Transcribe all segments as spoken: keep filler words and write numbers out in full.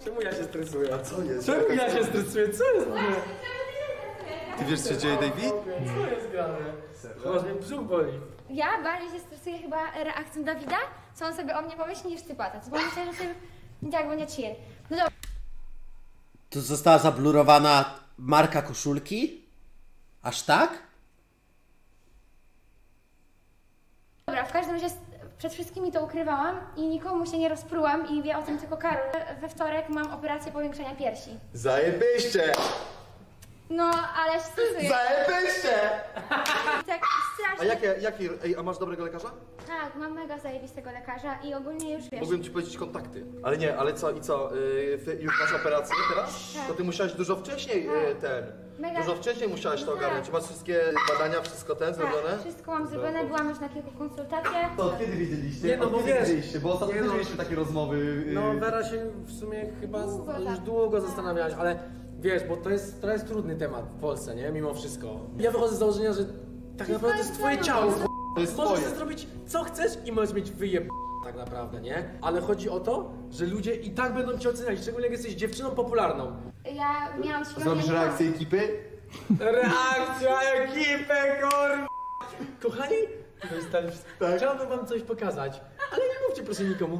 Czemu ja się stresuję? A co jest? Czemu ja się stresuję? Co jest w ogóle? Ty wiesz, co się dzieje, David? Co jest grane? Chyba mnie brzuch boli. Ja bardziej się stresuję chyba reakcją Dawida, co on sobie o mnie pomyśli, niż ty płatać. Bo myślę, że ty tak, bo nie chill. No dobra. Tu została zablurowana marka koszulki? Aż tak? Dobra, w każdym razie przed wszystkimi to ukrywałam i nikomu się nie rozprułam i wie o tym tylko Karol. We wtorek mam operację powiększenia piersi. Zajebyście! No, ale się stresuję. Zajebyście! Tak A strasznie. jakie, jaki, ej, a masz dobrego lekarza? Tak, mam mega zajebistego lekarza i ogólnie już wiesz. Mógłbym ci powiedzieć kontakty. Ale nie, ale co i co? Yy, już masz operację teraz? Tak. To ty musiałaś dużo wcześniej yy, ten. Mega. Dużo wcześniej musiałaś to Tak. ogarnąć. Masz wszystkie badania, wszystko ten zrobione? Tak, wszystko mam zrobione, byłam już na kilku konsultacjach. To od kiedy widzieliście? Nie, no Od bo kiedy wiesz, widzieliście? Bo ostatnio nie, no- też mieliśmy takie rozmowy. yy, No Wera się w sumie chyba z, Długo już tak. długo zastanawiałaś, ale wiesz, bo to jest, to jest trudny temat w Polsce, nie? Mimo wszystko. Ja wychodzę z założenia, że tak naprawdę to jest twoje ciało. To jest Możesz twoje. sobie zrobić co chcesz i możesz mieć wyjeb tak naprawdę, nie? Ale chodzi o to, że ludzie i tak będą cię oceniać, szczególnie jak jesteś dziewczyną popularną. Ja miałam świadomie... Zrobisz reakcję ekipy? Reakcja ekipy, kurwa! Kochani, tak. Chciałbym wam coś pokazać, ale nie mówcie proszę nikomu.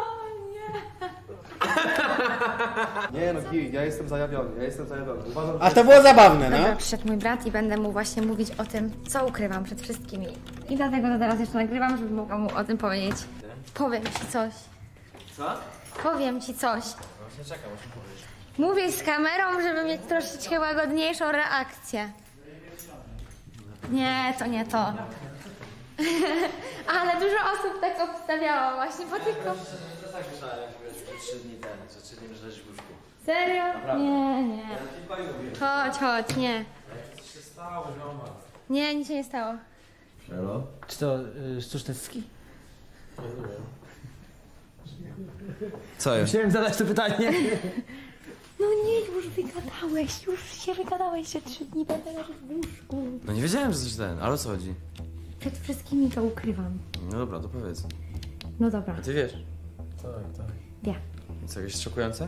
Nie no, git, ja jestem zajawiony, ja jestem zajawiony. Uważam, A to było zabawne, Dobra, no? przyszedł mój brat i będę mu właśnie mówić o tym, co ukrywam przed wszystkimi. I dlatego to teraz jeszcze nagrywam, żeby mogła mu o tym powiedzieć. Powiem ci coś. Co? Powiem ci coś. Właśnie czekam, muszę powiedzieć. Mówię z kamerą, żeby mieć troszeczkę łagodniejszą reakcję. Nie, to nie to. Ale dużo osób tak obstawiało właśnie po tych... kom- Tak myślałem, jak trzy dni temu, że trzy dni leżysz w łóżku. Serio? Nie, nie. Chodź, chodź, nie. Co się stało, zioma? Nie, nic się nie stało. Hello? Czy to y, sztuczne cycki? Co jest? Chciałem zadać to pytanie. No nie, już wygadałeś, już się wygadałeś, że trzy dni będę leżeć w łóżku. No nie wiedziałem, że coś ten, ale o co chodzi? Przed wszystkimi to ukrywam. No dobra, to powiedz. No dobra, A ty wiesz? Tak, tak. ja. Co, jakieś szokujące?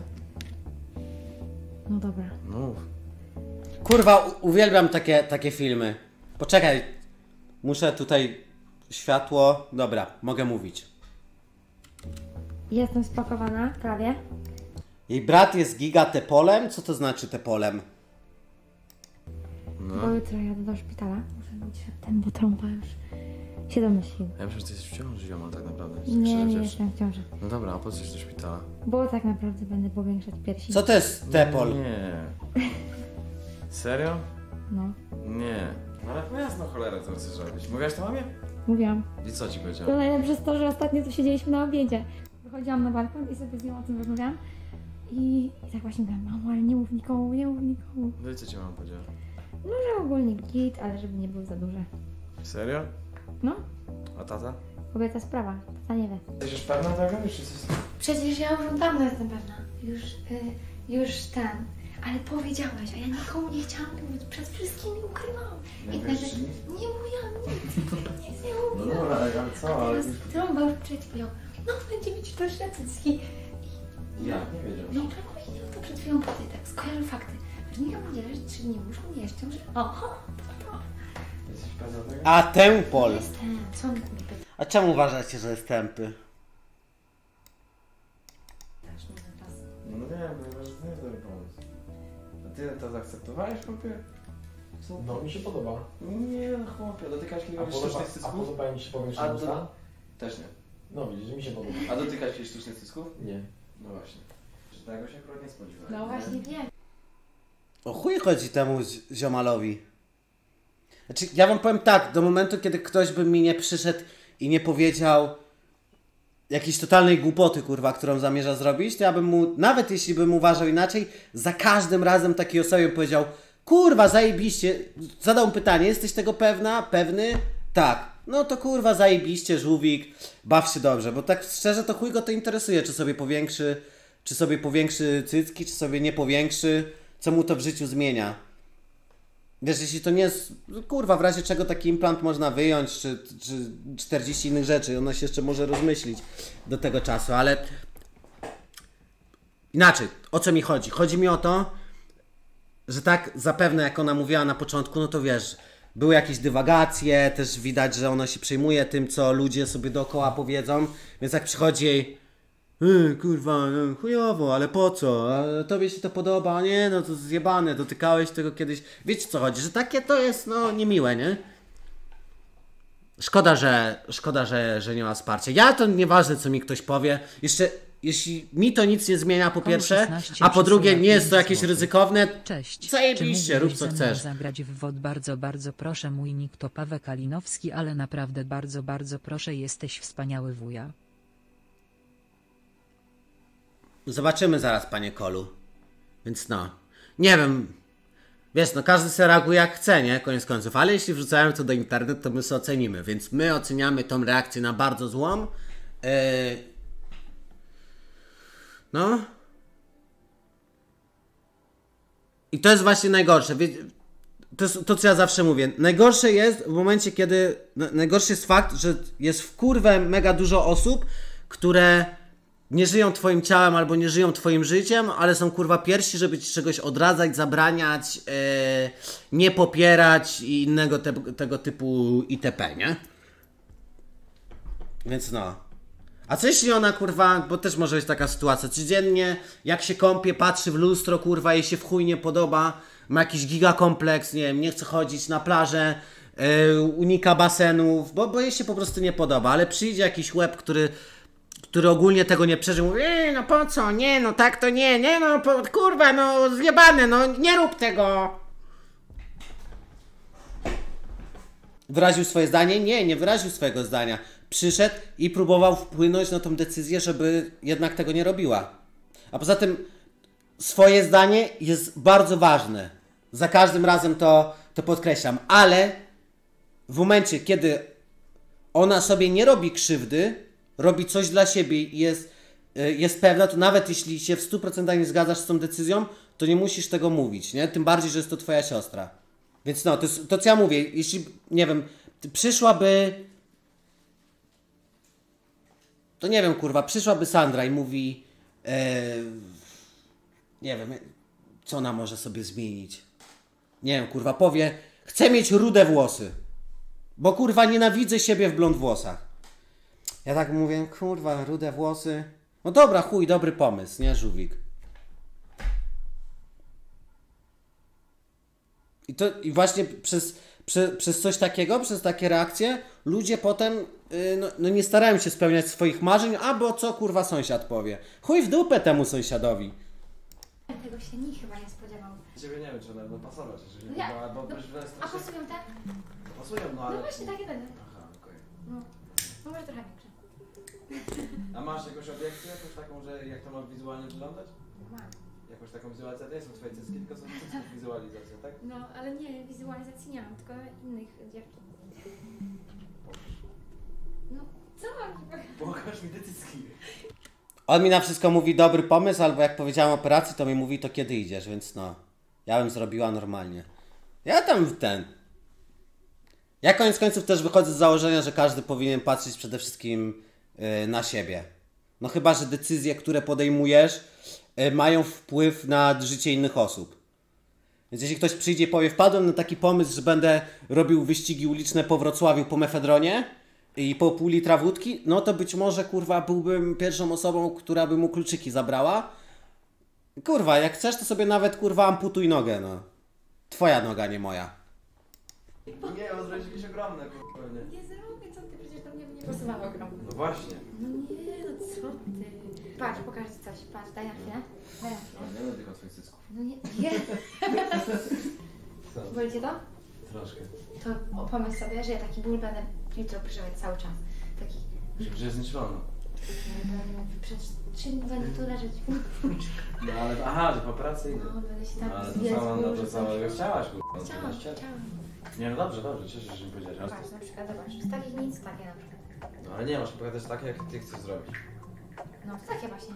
No dobra. No mów. Kurwa, u- uwielbiam takie, takie filmy. Poczekaj. Muszę tutaj... Światło... Dobra, mogę mówić. Jestem spakowana, prawie. Jej brat jest giga tepolem? Co to znaczy tepolem? No. Bo jutro jadę do szpitala. Muszę być ten, bo trąba już się domyślił. Ja myślę, że ty jesteś w ciąży, zioma, tak naprawdę. Nie, nie Krzyczysz. jestem w ciąży. No dobra, a po co iść do szpitala? Bo tak naprawdę będę powiększać piersi. Co to jest tepol? Nie. Serio? No, Nie. No ale no jasno, cholera, co chcesz robić? Mówiłaś to mamie? mówiłam. I co ci To powiedziała? najlepsze jest to, że ostatnio tu siedzieliśmy na obiedzie. Wychodziłam na balkon i sobie z nią o tym rozmawiałam. I, i tak właśnie mówiłam, mamo, ale nie mów nikomu, nie mów nikomu. No i co ci mama powiedziała? No, że ogólnie git, ale żeby nie były za duże. Serio? No, A tata? kobieca sprawa, tata nie wie. Jesteś już pewna tego? Już jesteś... Przecież ja już dawno jestem pewna. Już, y, już ten. Ale powiedziałeś, a ja nikomu nie chciałam mówić. Przed wszystkimi ukrywałam. Nie I wiesz, nagle czy nic? nie mówiłam nic. Nic nie No mówiłam. dobra, ale A co? Ale... teraz trąba już przed chwilą. No, będzie mieć pyszne cycki. Ja nie wiedziałem. No, powiedział to przed chwilą poty, tak skojarzył fakty. Że nikomu nie leży trzy dni w łóżku, nie jeszcze, że oho, to to. Jesteś pewna tego? A tempol. Jestem, co on mnie pyta? A czemu uważacie, że jest tępy? No wiem, ponieważ to jest dobry pomysł. A ty to zaakceptowałeś, chłopie? Co? No mi się podoba. Nie no chłopie, dotykać A kiedyś podoba, sztucznych a cysków? podoba mi się A powiększone do... usta? Też nie. No widzisz, mi się podoba. A dotykać kiedyś sztucznych cysków? Nie. No właśnie. Że tego się akurat nie spodziewałem. No właśnie wiem. O chuj chodzi temu zi- ziomalowi. Znaczy, ja wam powiem tak, do momentu, kiedy ktoś by mi nie przyszedł i nie powiedział jakiejś totalnej głupoty, kurwa, którą zamierza zrobić, to ja bym mu, nawet jeśli bym uważał inaczej, za każdym razem takiej osobie powiedział, kurwa, zajebiście, zadał mu pytanie, jesteś tego pewna? Pewny? Tak. No to kurwa, zajebiście, żółwik, baw się dobrze, bo tak szczerze to chuj go to interesuje, czy sobie powiększy, czy sobie powiększy cycki, czy sobie nie powiększy, co mu to w życiu zmienia. Wiesz, jeśli to nie jest, kurwa, w razie czego taki implant można wyjąć, czy, czy czterdzieści innych rzeczy, ona się jeszcze może rozmyślić do tego czasu, ale Inaczej, o co mi chodzi? Chodzi mi o to, że tak zapewne jak ona mówiła na początku, no to wiesz, były jakieś dywagacje, też widać, że ona się przejmuje tym, co ludzie sobie dookoła powiedzą, więc jak przychodzi jej yy, kurwa, no, chujowo, ale po co? A tobie się to podoba? Nie, no to zjebane, dotykałeś tego kiedyś. Wiecie co chodzi, że takie to jest, no, niemiłe, nie? Szkoda, że, szkoda, że, że nie ma wsparcia. Ja to nieważne, co mi ktoś powie. Jeszcze, jeśli mi to nic nie zmienia, po pierwsze, a po drugie, nie jest to jakieś ryzykowne, Cześć. zajebiście, rób co chcesz. Zagrać w W O D bardzo, bardzo proszę, mój nick to Paweł Kalinowski, ale naprawdę bardzo, bardzo proszę, jesteś wspaniały wuja. Zobaczymy zaraz, panie Kolu. Więc no, nie wiem. Wiesz, no każdy sobie reaguje jak chce, nie? Koniec końców. Ale jeśli wrzucają to do internetu, to my sobie ocenimy. Więc my oceniamy tą reakcję na bardzo złą. Yy... No. I to jest właśnie najgorsze. Wie... To jest to, co ja zawsze mówię. Najgorsze jest w momencie, kiedy... Najgorszy jest fakt, że jest w kurwę mega dużo osób, które nie żyją twoim ciałem albo nie żyją twoim życiem, ale są kurwa pierwsi, żeby ci czegoś odradzać, zabraniać, yy, nie popierać i innego te, tego typu itp., nie? Więc no. A co jeśli ona kurwa, bo też może być taka sytuacja, codziennie jak się kąpie, patrzy w lustro, kurwa, jej się w chuj nie podoba, ma jakiś gigakompleks, nie wiem, nie chce chodzić na plażę, yy, unika basenów, bo, bo jej się po prostu nie podoba, ale przyjdzie jakiś łeb, który który ogólnie tego nie przeżył, mówi, nie, no po co, nie, no tak to nie, nie, no po, kurwa, no zjebane, no nie rób tego. Wyraził swoje zdanie? Nie, nie wyraził swojego zdania. Przyszedł i próbował wpłynąć na tą decyzję, żeby jednak tego nie robiła. A poza tym swoje zdanie jest bardzo ważne. Za każdym razem to, to podkreślam, ale w momencie, kiedy ona sobie nie robi krzywdy, robi coś dla siebie i jest, jest pewna, to nawet jeśli się w stu procentach nie zgadzasz z tą decyzją, to nie musisz tego mówić, nie? Tym bardziej, że jest to twoja siostra. Więc no, to, jest, to co ja mówię, jeśli, nie wiem, przyszłaby... To nie wiem, kurwa, przyszłaby Sandra i mówi... E, nie wiem, co ona może sobie zmienić. Nie wiem, kurwa, powie, chcę mieć rude włosy, bo kurwa nienawidzę siebie w blond włosach. Ja tak mówię, kurwa, rude włosy. No dobra, chuj, dobry pomysł, nie, żółwik? I to i właśnie przez, przez, przez coś takiego, przez takie reakcje, ludzie potem yy, no, no nie starają się spełniać swoich marzeń, a bo co kurwa sąsiad powie. Chuj w dupę temu sąsiadowi. Tego się nikt chyba nie spodziewał. Ciebie nie wiem, czy one będą pasować, jeżeli No ja- nie, bo no, byś A strasznie... pasują te? Pasują, no ale... No właśnie, takie będą. Aha, okej. No, no może trochę większe. A masz jakąś obiekcję, jakąś taką, że jak to ma wizualnie wyglądać? Mam. Jakąś taką wizualizację? To nie są twoje cycki, tylko są cycki wizualizacja, tak? No, ale nie, wizualizacji nie mam, tylko innych dziewczyn. No, co mam ci pokazać? Pokaż mi te cycki. On mi na wszystko mówi dobry pomysł, albo jak powiedziałem operacji, to mi mówi to kiedy idziesz, więc no. Ja bym zrobiła normalnie. Ja tam ten... Ja koniec końców też wychodzę z założenia, że każdy powinien patrzeć przede wszystkim yy, na siebie. No chyba, że decyzje, które podejmujesz, yy, mają wpływ na życie innych osób. Więc jeśli ktoś przyjdzie i powie, wpadłem na taki pomysł, że będę robił wyścigi uliczne po Wrocławiu po mefedronie i po pół litra wódki, no to być może, kurwa, byłbym pierwszą osobą, która by mu kluczyki zabrała. Kurwa, jak chcesz, to sobie nawet, kurwa, amputuj nogę, no. Twoja noga, nie moja. Nie, on zrobić jakieś ogromne, kurwa, nie. Nie zrobię, co ty, przecież to mnie by nie pasowało ogromnie. No właśnie. No nie, no co ty. Patrz, pokażę ci coś, patrz, daj na chwilę. Daj na chwilę. No nie będę tylko twoich cycków. No nie, nie. Co? Boli cię to? Troszkę. To o, pomyśl sobie, że ja taki ból będę jutro przeżywać cały czas. Taki... Że, że jest znieczulona. Przed trzy dni będę tu leżeć. No ale, aha, że po operacji idę. No, będę się tam No, ale to zwijać sama, w no ból, to że całego coś. chciałaś, kurwa. Chciałam, Chciałaś. chciałam. Nie, no dobrze, dobrze, cieszę się, że mi powiedziałeś. ale- Patrz, na przykład, zobacz, z takich nic takie na przykład. No ale nie, masz pokazać takie, jak ty chcesz zrobić. No, to takie właśnie.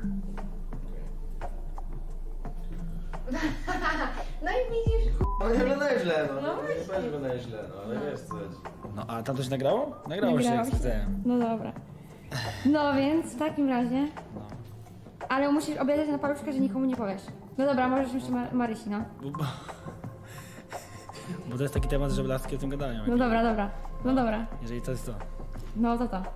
No i widzisz. No nie wyglądaje źle, no. No Nie właśnie. będzie wyglądaje źle, no ale wiesz co chodzi. No a tam coś nagrało? Nagrało się, jak Nagrało się. widzę. No dobra. No więc w takim razie. No. ale musisz obiecać na paluszkę, że nikomu nie powiesz. No dobra, możesz jeszcze Mar Marysi, no. Bo, bo, bo to jest taki temat, że laski o tym gadają. No dobra, dobra, no dobra. Jeżeli to jest to. No to to.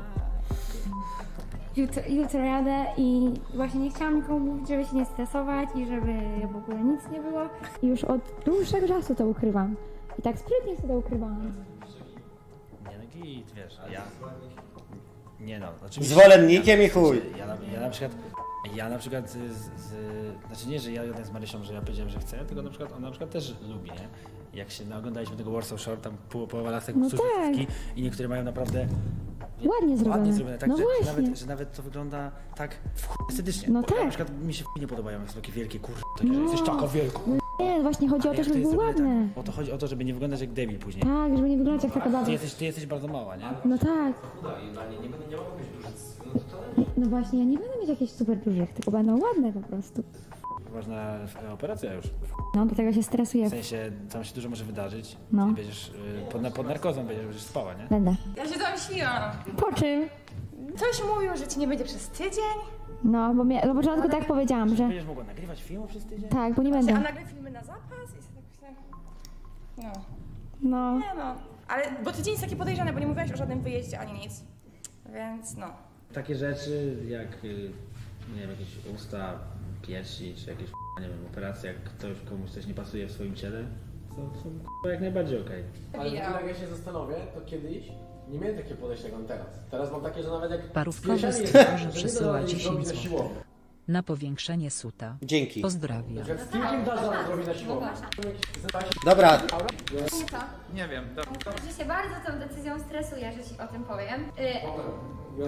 Jutro, jutro jadę i właśnie nie chciałam nikomu mówić, żeby się nie stresować i żeby w ogóle nic nie było. I już od dłuższego czasu to ukrywam. I tak sprytnie sobie to ukrywałam. Nie, no git, wiesz, ja... Nie no, oczywiście... Zwolennikiem i chuj. Ja na, ja na przykład... Ja na przykład z, z... Znaczy nie, że ja jadę z Marysią, że ja powiedziałem, że chcę, tylko na przykład ona na przykład też lubi, nie? Jak się naoglądaliśmy tego Warsaw Shore, tam pół, połowa lasek No tak. I niektóre mają naprawdę... Ładnie zrobione. Ładnie zrobione, tak, no że, właśnie. że, nawet, że nawet to wygląda tak w chuj estetycznie. No Bo tak. Na przykład mi się nie podobają, jak są takie wielkie kur... Takie, że jesteś taka wielka. Nie, właśnie chodzi o to, jak żeby jest było zrobione ładne. Tak, o to chodzi o to, żeby nie wyglądać jak debil później. Tak, żeby nie wyglądać jak taka Ty baba. jesteś, ty jesteś bardzo mała, nie? No tak. No właśnie, ja nie będę mieć jakichś super dużych, tylko będą ładne po prostu. Ważna e, operacja już. No, do tego się stresuję. W sensie, tam się dużo może wydarzyć. No. Ty będziesz y, pod, pod narkozą będziesz, będziesz spała, nie? Będę. Ja się domyśliłam. Po czym? Ktoś mówił, że ci nie będzie przez tydzień. No, bo mnie, na początku tak powiedziałam, że Będziesz mogła nagrywać filmu przez tydzień? tak, bo nie A będę. nagle filmy na zapas i sobie tak myślę, no. No, Nie no, ale bo tydzień jest taki podejrzany, bo nie mówiłaś o żadnym wyjeździe ani nic. Więc no. Takie rzeczy jak, y, nie wiem, jakieś usta, piersi, czy jakieś, nie wiem, operacje, jak ktoś komuś coś nie pasuje w swoim ciele, to są k***a jak najbardziej okej. Ale jak ja się zastanowię, to kiedyś nie miałem takie podejście jak mam teraz. Teraz mam takie, że nawet jak Parówkowy zdjęciami stwórz jest, przesyła że nie da dziesięć zrobić na złotych. siłowni. Na powiększenie suta. Dzięki. Pozdrawiam. Jak zdjęciem da za zrobić na siłowni. Dobra, nie co? Nie wiem, dobra. Że się bardzo tą decyzją stresuję, że ci o tym powiem. Y,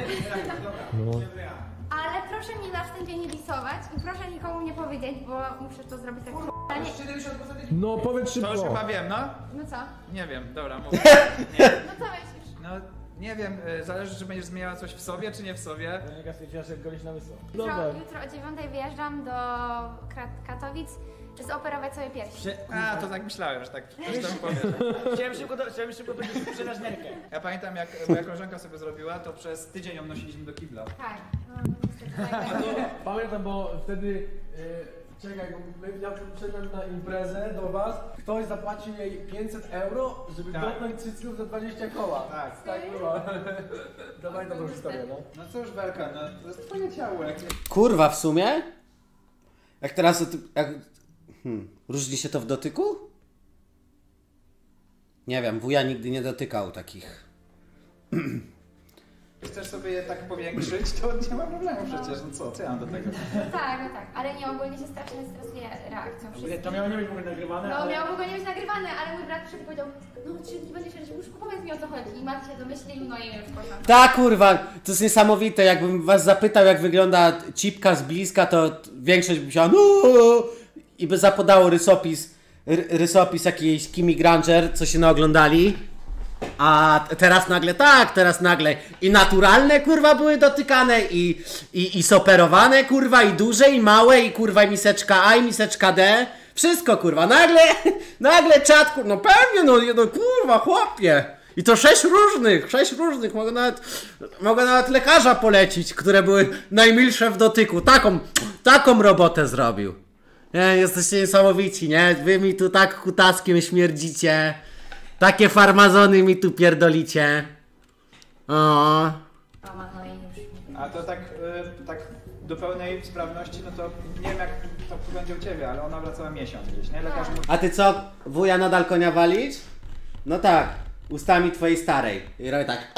ale proszę mi na wstępie nie bisować i proszę nikomu nie powiedzieć, bo muszę to zrobić tak k***a, nie. No powiedz To już szybko. chyba wiem, no? No co? Nie wiem, dobra, mów. No co myślisz? No, nie wiem, y, zależy, czy będziesz zmieniała coś w sobie, czy nie w sobie. Ja stwierdziła, że golisz na wysoko. Jutro, jutro o dziewiątej wyjeżdżam do Krat- Katowic zoperować sobie piersi. A, to tak myślałem, że tak coś tam powiem. Chciałem szybko, do, chciałem szybko sprzedać nerkę. Ja pamiętam, jak moja koleżanka sobie zrobiła, to przez tydzień ją nosiliśmy do kibla. Tak. No, niestety tak będzie. Pamiętam, bo wtedy, yy, czekaj, bo my, ja przyszedłem na imprezę do was, ktoś zapłacił jej pięćset euro, żeby Tak. dotknąć cycków za dwadzieścia koła. Tak. Tak było. Dawaj tą historię, no. No cóż, Belka, no to jest twoje ciało, jak nie... kurwa, w sumie? Jak teraz... o tym- Jak, hmm, różni się to w dotyku? Nie wiem, wuja nigdy nie dotykał takich. Chcesz sobie je tak powiększyć, to nie ma problemu przecież, no co, co ja mam do tego? No tak, no tak, ale nie, ogólnie się strasznie stresuję reakcją wszystkich. To miało nie być w ogóle nagrywane, No ale... miało w ogóle nie być nagrywane, ale mój brat przyszedł i powiedział, no czy nie będziesz wiedzieć, już powiedz mi o co chodzi. I Mat się domyślił, no i już poszłam. Tak, kurwa, to jest niesamowite. Jakbym was zapytał, jak wygląda cipka z bliska, to większość by myślała, no i by zapodało rysopis, ry, rysopis jakiejś Kimi Granger, co się naoglądali. A teraz nagle tak, teraz nagle i naturalne kurwa były dotykane i, i, i soperowane kurwa i duże i małe i kurwa i miseczka A i miseczka D. Wszystko kurwa, nagle, nagle czat kurwa, no pewnie no, no kurwa chłopie. I to sześć różnych, sześć różnych, mogę nawet, mogę nawet lekarza polecić, które były najmilsze w dotyku. Taką, taką robotę zrobił. Nie, jesteście niesamowici, nie? Wy mi tu tak kutaskiem śmierdzicie. Takie farmazony mi tu pierdolicie. O. Mama, no i już. A to tak, y, tak do pełnej sprawności, no to nie wiem jak to będzie u ciebie, ale ona wracała miesiąc gdzieś, nie? Lekarz mówi, A ty co? Wuja nadal konia walić? No tak, ustami twojej starej. I robię tak.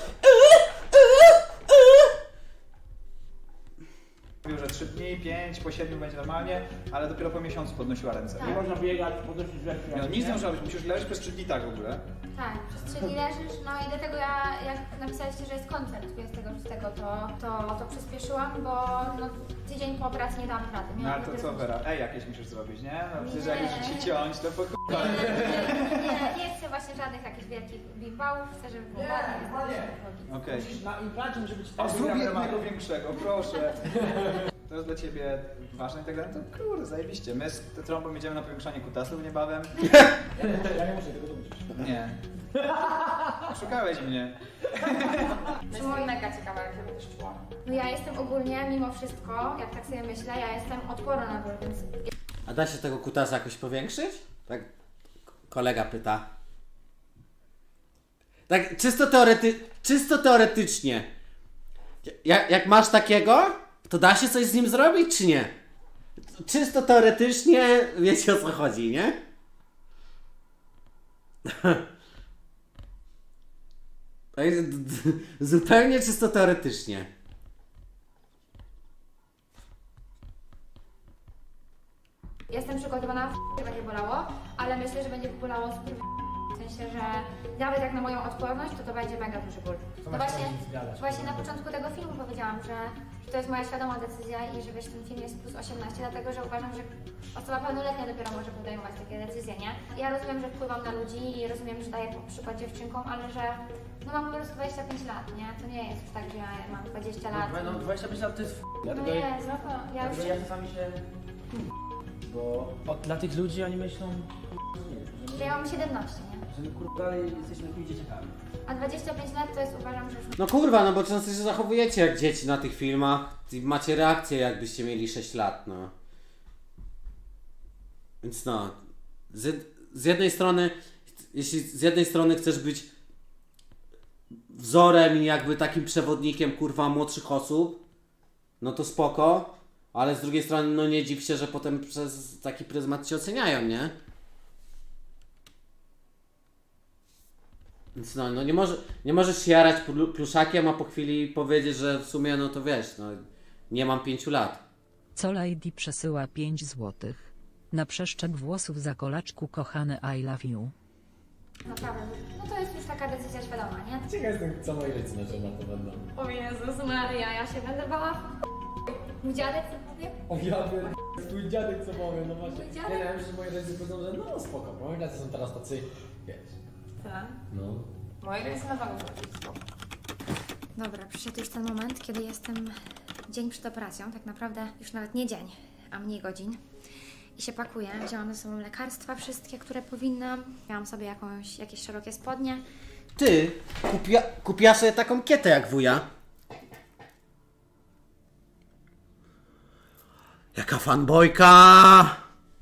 że trzy dni, pięć, po siedmiu będzie normalnie, ale dopiero po miesiącu podnosiła ręce. Tak. Nie można biegać, podnosić rzeczy. No, nic nie można robić, musisz leżeć przez trzy dni tak w ogóle. Tak, przez trzy dni leżysz, no i dlatego ja, jak napisaliście, że jest koncert dwudziestego szóstego, to, to, to przyspieszyłam, bo no, tydzień po operacji nie dałam rady. No ale to co, Wera? Ej, jakieś musisz zrobić, nie? No przecież jak Nie. już ci ciąć, to po Nie, nie, nie, nie chcę właśnie żadnych jakichś wielkich big bałów, chcę, żeby było ładnie. Okej. Na implacie musi być... A zrób jednego większego, proszę. to jest dla ciebie ważne i tak dalej, to kurde, zajebiście. My z Trąbą jedziemy na powiększanie kutasów niebawem. Ja nie muszę tego robić. Nie. Szukałeś mnie. To mega ciekawe, jak się będziesz czuła. No ja jestem ogólnie, mimo wszystko, jak tak sobie myślę, ja jestem odporna na ból, więc... A da się tego kutasa jakoś powiększyć? Tak kolega pyta. Tak czysto, teorety czysto teoretycznie. Jak, jak masz takiego, to da się coś z nim zrobić, czy nie? Czysto teoretycznie wiecie, o co chodzi, nie? Zupełnie czysto teoretycznie. Jestem przygotowana, że będzie bolało, ale myślę, że będzie bolało z w sensie, że nawet jak na moją odporność, to to będzie mega duży ból. No właśnie, właśnie na początku tego filmu powiedziałam, że, że to jest moja świadoma decyzja i że wiesz, ten film jest plus osiemnaście, dlatego że uważam, że osoba pełnoletnia dopiero może podejmować takie decyzje, nie? Ja rozumiem, że wpływam na ludzi i rozumiem, że daję przykład dziewczynkom, ale że no mam po prostu dwadzieścia pięć lat, nie? To nie jest tak, że ja mam dwadzieścia lat. No dwadzieścia pięć lat to jest f***. No nie, znowu, ja już... Ja czasami się... Bo o, dla tych ludzi oni myślą... Że ja mam siedemnaście, nie? Że my kurwa dalej jesteśmy takimi dzieciakami. A dwadzieścia pięć lat to jest, uważam, że już... No kurwa, no bo często się zachowujecie jak dzieci na tych filmach i macie reakcję, jakbyście mieli sześć lat, no. Więc no, z, z jednej strony, jeśli z jednej strony chcesz być wzorem i jakby takim przewodnikiem, kurwa, młodszych osób, no to spoko, ale z drugiej strony, no nie dziw się, że potem przez taki pryzmat cię oceniają, nie? Więc no, no nie, może, nie możesz się jarać pluszakiem, a po chwili powiedzieć, że w sumie, no to wiesz, no nie mam pięciu lat. Co Lady przesyła pięć złotych. Na przeszczep włosów za kolaczku kochany I love you. Naprawdę, no to jest już taka decyzja świadoma, nie? Ciekaw jestem, co moi rodzice na temat to będą. O Jezus Maria, ja się będę bała. Mój dziadek co powie? O ja wiem, twój dziadek co powie, no właśnie. Mój dziadek? Nie wiem, że moi rodzice powiedzą, że no spoko, moi rodzice są teraz tacy, wiesz. Tak. No. Moi rodzice na pewno są spoko. Dobra, przyszedł już ten moment, kiedy jestem dzień przed operacją, tak naprawdę już nawet nie dzień, a mniej godzin. I się pakuję, wzięłam ze sobą lekarstwa wszystkie, które powinnam. Miałam sobie jakąś, jakieś szerokie spodnie. Ty, kupia, kupiła sobie taką kietę jak wuja. Jaka fanbojka!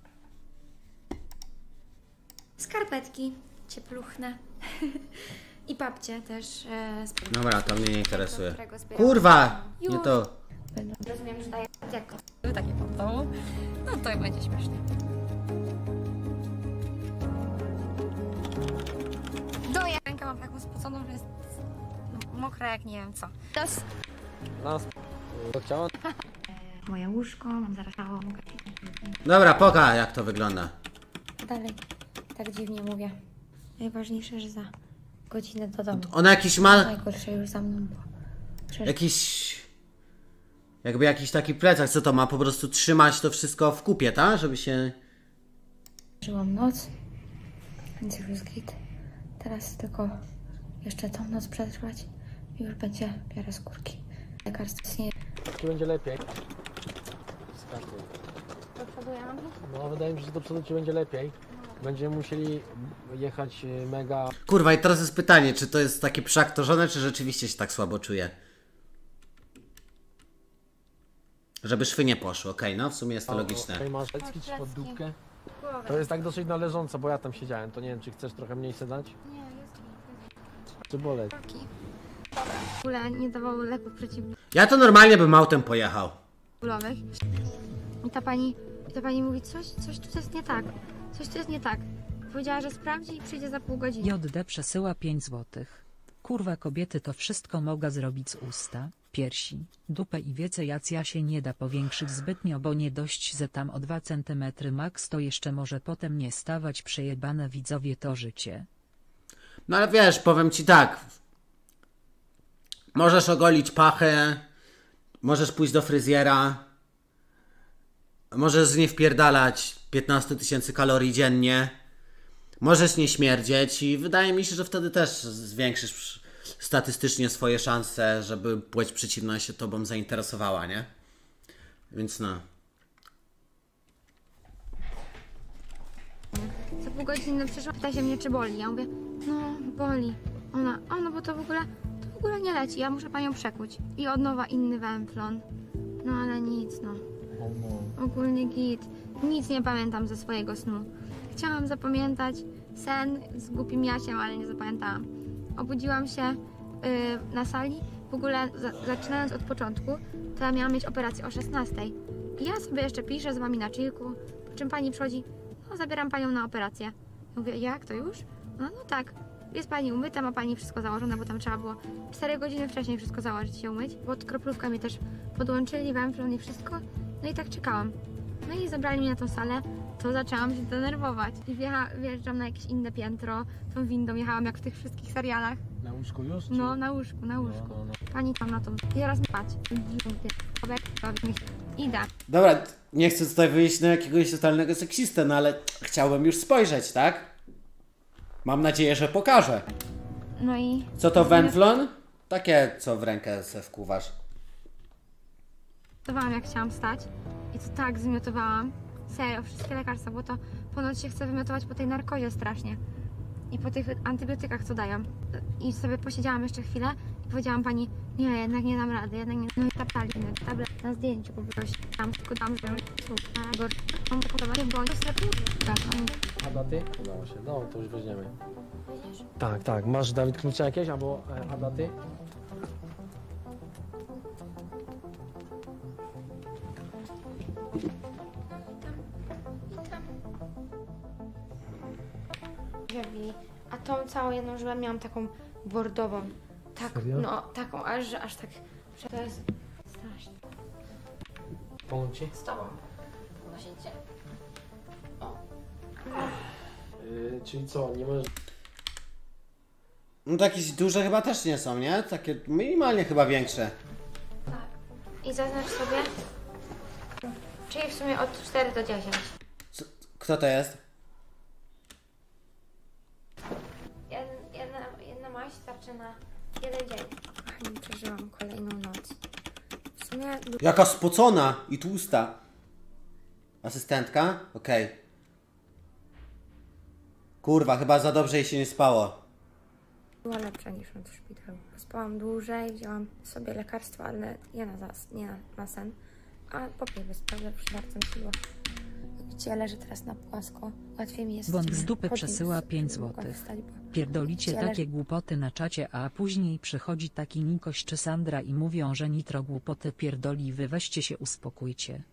Skarpetki ciepluchne. I babcie też. E, z Dobra, to mnie nie interesuje. którego zbierałam. Kurwa! Już. Nie to. Rozumiem, że daję jak takie po domu. No to będzie śmieszne. Doję. Rękę mam taką spoconą, że jest mokra jak nie wiem co. Dos. Nas to chciała? Moje łóżko, mam zaraz mało. Dobra, poka jak to wygląda. Dalej, tak dziwnie mówię. Najważniejsze, że za godzinę do domu. Ona jakiś ma... Najgorsze już za mną było. Przecież... Jakiś... Jakby jakiś taki plecak, co to ma po prostu trzymać to wszystko w kupie, tak? Żeby się... Żyłam noc, więc już jest git. Teraz tylko jeszcze tą noc przetrwać i już będzie biorę skórki. Lekarstwo nie... Ci będzie lepiej. Skakuj. Do przodu ja mam? No wydaje mi się, że do przodu ci będzie lepiej. Będziemy musieli jechać mega... Kurwa, i teraz jest pytanie, czy to jest takie przyaktorzone, czy rzeczywiście się tak słabo czuje? Żeby szwy nie poszły, okej, okay, no w sumie jest to logiczne. Okej, masz lecki czy pod dupkę? To jest tak dosyć należąco, bo ja tam siedziałem, to nie wiem, czy chcesz trochę mniej sedać? Nie, jest git. Czy boleć? W ogóle nie dawało leków przeciwbólowych. Ja to normalnie bym autem pojechał. I ta pani, ta pani mówi, coś, coś tu jest nie tak. Coś tu jest nie tak. Powiedziała, że sprawdzi i przyjdzie za pół godziny. J D przesyła pięć złotych. Kurwa kobiety to wszystko mogę zrobić z usta, piersi, dupę i wiece jacja się nie da powiększyć zbytnio, bo nie dość ze tam o dwa centymetry max to jeszcze może potem nie stawać przejebane widzowie to życie. No ale wiesz, powiem ci tak. Możesz ogolić pachę, możesz pójść do fryzjera, możesz z niej wpierdalać piętnaście tysięcy kalorii dziennie, możesz nie śmierdzieć i wydaje mi się, że wtedy też zwiększysz statystycznie swoje szanse, żeby płeć przeciwna się tobą zainteresowała, nie? Więc no. Za pół godziny przyszła, pyta się mnie, czy boli. Ja mówię, no boli. Ona, o no bo to w ogóle, to w ogóle nie leci, ja muszę panią przekuć. I od nowa inny węflon. No ale nic, no. Ogólnie git. Nic nie pamiętam ze swojego snu. Chciałam zapamiętać sen z głupim Jasiem, ale nie zapamiętałam. Obudziłam się yy, na sali. W ogóle za, zaczynając od początku, to ja miałam mieć operację o szesnastej. I ja sobie jeszcze piszę z wami na chillku, po czym pani przychodzi, no zabieram panią na operację. Ja mówię, jak, to już? No, no tak. Jest pani umyta, ma pani wszystko założone, bo tam trzeba było cztery godziny wcześniej wszystko założyć, się umyć. Pod kroplówkę mnie też podłączyli, węflon i wszystko. No i tak czekałam. No i zabrali mnie na tą salę, to zaczęłam się denerwować. I wjecha, wjeżdżam na jakieś inne piętro, tą windą jechałam jak w tych wszystkich serialach. Na łóżku już? Czy... No, na łóżku, na łóżku. No, no, no. Pani tam na tą, i teraz mi patrz. Idę. Dobra, nie chcę tutaj wyjść na jakiegoś totalnego seksistę, no ale chciałbym już spojrzeć, tak? Mam nadzieję, że pokażę. No i... Co to węflon? Takie, co w rękę se wkuwasz. Wymiotowałam, jak chciałam stać i to tak zmiotowałam. Serio, wszystkie lekarstwa, bo to ponoć się chce wymiotować po tej narkozie strasznie. I po tych antybiotykach, co dają. I sobie posiedziałam jeszcze chwilę i powiedziałam pani, nie, jednak nie dam rady, jednak nie. No i taptali tablet na zdjęciu poprosi. Tam tylko tam, że na gorsze. Mam podawać, bo to strasznie. A daty? Udało się. No, to już weźmiemy. Tak, tak. Masz, Dawid, klucze jakieś albo e, a daty? A tą całą jedną żyłę miałam taką bordową. Tak, serio? no taką, aż, że aż tak. Że to jest straszne. Pomóc ci? Z tobą. Nosicie. O. Yy, czyli co, nie możesz... No to jakieś duże chyba też nie są, nie? Takie minimalnie chyba większe. Tak. I zaznacz sobie, czyli w sumie od czterech do dziesięciu. Co, kto to jest? Jedna, jedna, jedna maść starczy na jeden dzień. Kochani, przeżyłam kolejną noc. W sumie... Jaka spocona i tłusta. Asystentka? Okej. Okay. Kurwa, chyba za dobrze jej się nie spało. Była lepsza niż w szpitalu. Spałam dłużej, wzięłam sobie lekarstwa, ale nie na, zas, nie na, na sen, a popiół wysprawia, bardzo mi było. Widzicie, leży teraz na płasko. Łatwiej mi jest... Bąk z dupy przesyła pięć złotych. Pierdolicie takie głupoty na czacie, a później przychodzi taki Nikoś czy Sandra i mówią, że Nitro głupoty pierdoli, wy weźcie się uspokójcie.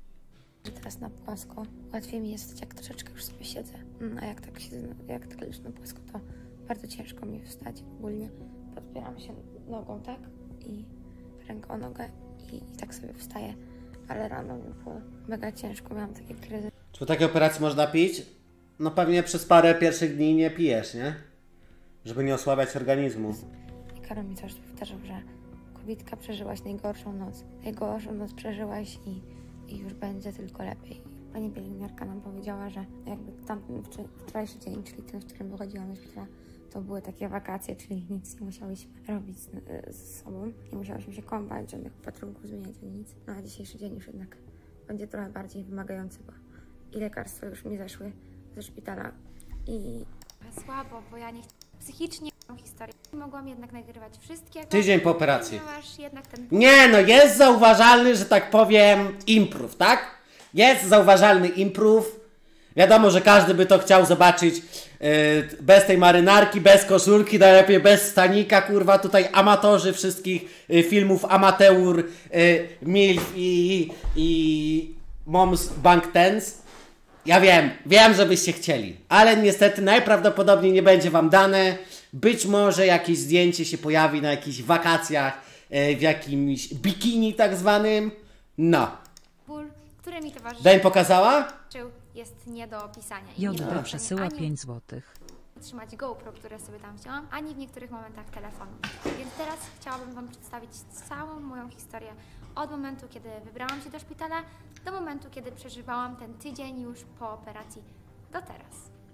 Teraz na płasko. Łatwiej mi jest, jak troszeczkę już sobie siedzę. A jak tak siedzę, jak tak leżę na płasko, to bardzo ciężko mi wstać ogólnie. Podpieram się nogą, tak? I ręką o nogę i, i tak sobie wstaję. Ale rano mi było mega ciężko, miałam takie kryzysy. Czy po takiej operacji można pić? No pewnie przez parę pierwszych dni nie pijesz, nie? Żeby nie osłabiać organizmu. I Karol mi też powtarzał, że kobietka, przeżyłaś najgorszą noc. Najgorszą noc przeżyłaś i, i już będzie tylko lepiej. Pani pielęgniarka nam powiedziała, że jakby tamten wczorajszy dzień, czyli ten, w którym wychodziłam ze szpitala, to były takie wakacje, czyli nic nie musiałyśmy robić z, z sobą. Nie musiałyśmy się kąpać, żadnych patrunków zmieniać, nic. No a dzisiejszy dzień już jednak będzie trochę bardziej wymagający, bo i lekarstwa już mi zeszły ze szpitala i... Słabo, bo ja nie psychicznie mam historię. Mogłam jednak nagrywać wszystkie. Tydzień po operacji. Jednak ten... Nie no, jest zauważalny, że tak powiem, improve, tak? Jest zauważalny improve. Wiadomo, że każdy by to chciał zobaczyć yy, bez tej marynarki, bez koszulki, najlepiej bez stanika, kurwa, tutaj amatorzy wszystkich yy, filmów amateur, yy, milf i, i Moms Bank Tens. Ja wiem, wiem, że byście chcieli, ale niestety najprawdopodobniej nie będzie wam dane. Być może jakieś zdjęcie się pojawi na jakichś wakacjach, yy, w jakimś bikini tak zwanym. No. Ból, który mi towarzyszy, Deń pokazała? jest nie do opisania. J D przesyła ani pięć złotych. trzymać GoPro, które sobie tam wzięłam, ani w niektórych momentach telefonu. Więc teraz chciałabym wam przedstawić całą moją historię od momentu, kiedy wybrałam się do szpitala, do momentu, kiedy przeżywałam ten tydzień już po operacji, do teraz.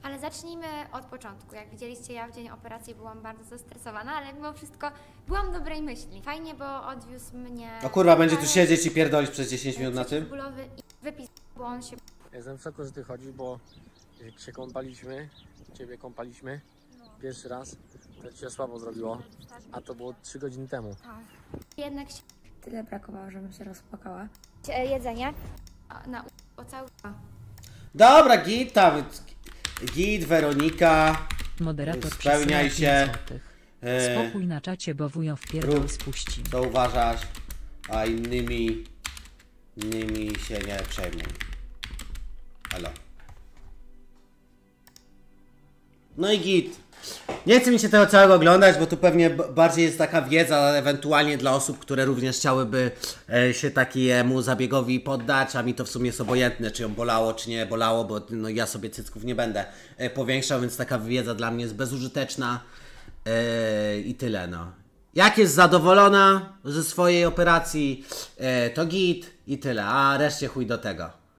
Ale zacznijmy od początku. Jak widzieliście, ja w dzień operacji byłam bardzo zestresowana, ale mimo wszystko byłam dobrej myśli. Fajnie, bo odwiózł mnie... O kurwa, będzie tu siedzieć i pierdolić przez dziesięć minut na tym? ...bólowy i wypis, bo on się... Jestem w szoku, że ty chodzisz, bo jak się kąpaliśmy, ciebie kąpaliśmy pierwszy raz, to ci się słabo zrobiło, a to było trzy godziny temu. Tak. Jednak się... Tyle brakowało, żebym się rozpłakała. Jedzenie na o cały... Dobra, git tam. Git, Weronika. Moderator Spełniaj się. E... Spokój na czacie, bo wujo wpierdol spuści. Co uważasz, a innymi... Innymi się nie przejmuj. Halo. No i git. Nie chcę mi się tego całego oglądać, bo tu pewnie bardziej jest taka wiedza, ewentualnie dla osób, które również chciałyby e, się takiemu zabiegowi poddać, a mi to w sumie jest obojętne, czy ją bolało, czy nie bolało, bo no, ja sobie cycków nie będę e, powiększał, więc taka wiedza dla mnie jest bezużyteczna e, i tyle, no. Jak jest zadowolona ze swojej operacji, e, to git i tyle, a reszcie chuj do tego.